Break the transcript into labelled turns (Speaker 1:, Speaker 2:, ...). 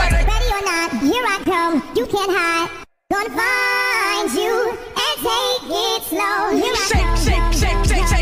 Speaker 1: Ready or not, here I come. You can't hide. Gonna find you and take it slow. Here I come.
Speaker 2: Shake, shake, shake, shake, shake.